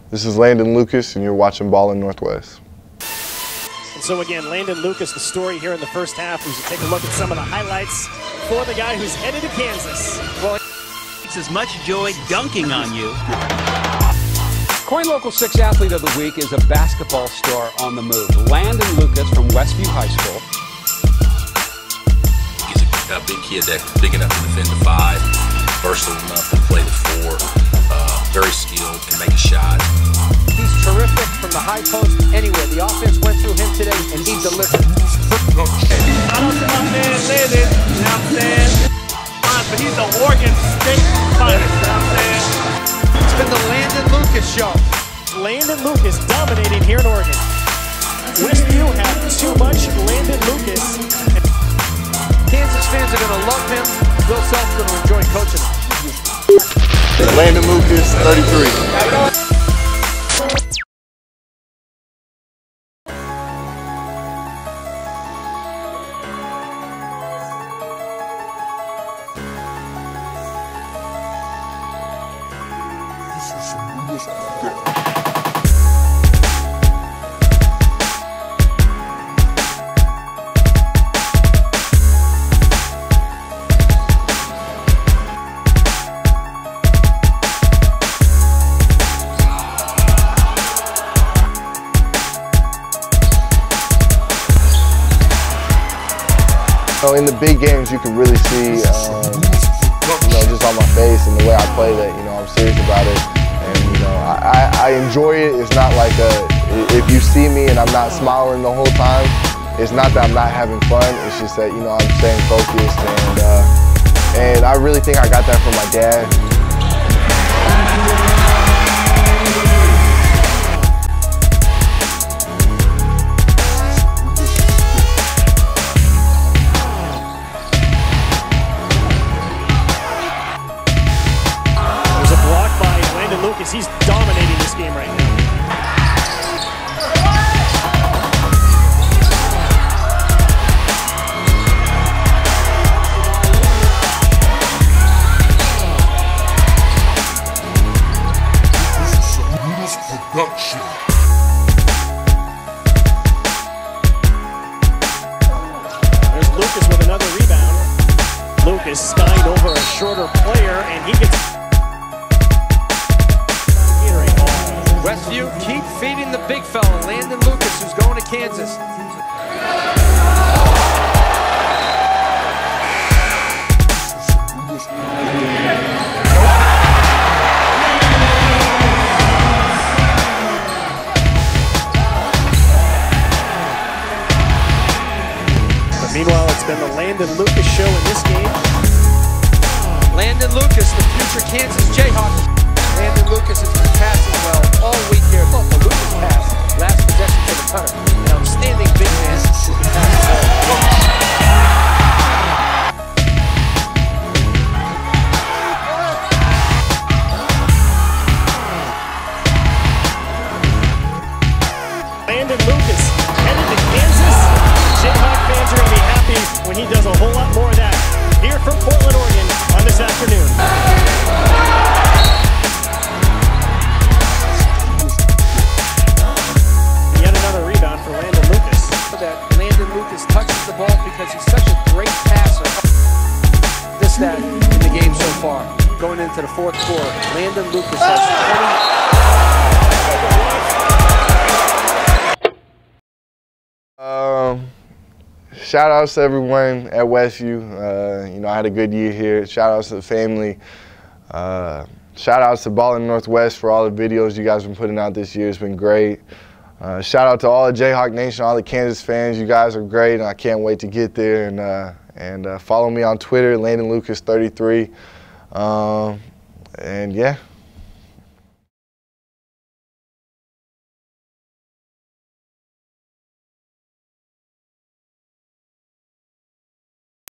This is Landen Lucas, and you're watching Ballin' Northwest. And so again, Landen Lucas, the story here in the first half. We should take a look at some of the highlights for the guy who's headed to Kansas. Well, it's as much joy dunking on you. Coin Local 6 Athlete of the Week is a basketball star on the move. Landen Lucas from Westview High School. He's a big kid that's big enough to defend the 5, versatile enough to play the 4, very skilled, can make a shot. He's terrific from the high post anywhere. The offense went through him today, and he delivered. Shout out to my man Landen, you know what I'm saying? But he's an Oregon State fighter, you know what I'm saying? It's been the Landen Lucas show. Landen Lucas dominating here in Oregon. Westview have too much Landen Lucas. Kansas fans are going to love him. Bill Self's going to enjoy coaching him. Landen Lucas, 33. In the big games, you can really see, just on my face and the way I play that, I'm serious about it. And, I enjoy it. It's not like if you see me and I'm not smiling the whole time, it's not that I'm not having fun. It's just that, I'm staying focused. And I really think I got that from my dad. He's dominating this game right now. There's Lucas with another rebound. Lucas skied over a shorter player, and he gets. Westview, keep feeding the big fella, Landen Lucas, who's going to Kansas. But meanwhile, it's been the Landen Lucas show in this game. Landen Lucas, the future Kansas Jayhawk. Landen Lucas has been passing well all week here. Look, the Lucas pass, last possession to the cutter. An outstanding big man who can pass the ball. Landen Lucas headed to Kansas. Jayhawk fans are going to be happy when he does a whole lot more of that. Here from Portland, Oregon on this afternoon. Touches the ball because he's such a great passer. That in the game so far, going into the fourth quarter. Landen Lucas has 20. Shout outs to everyone at Westview. I had a good year here. Shout outs to the family. Shout outs to Ballin' Northwest for all the videos you guys have been putting out this year. It's been great. Shout out to all the Jayhawk Nation, all the Kansas fans. You guys are great, and I can't wait to get there. And follow me on Twitter, Landen Lucas 33. And yeah.